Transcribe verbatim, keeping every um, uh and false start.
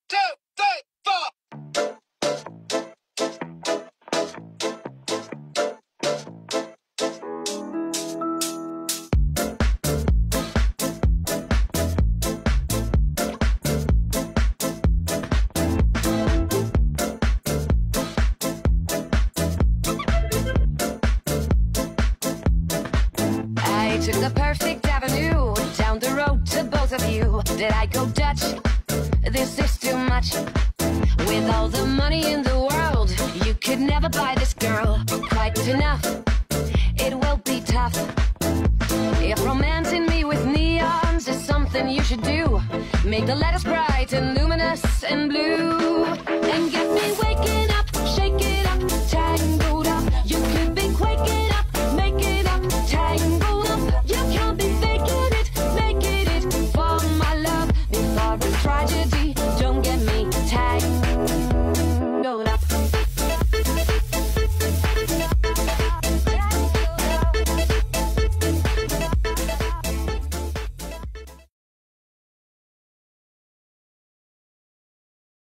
two, three, four. I took the perfect avenue down the road to both of you. Did I go Dutch? This is too much. With all the money in the world, you could never buy this girl quite enough. It will be tough. If romancing me with neons is something you should do, make the letters bright and luminous and blue.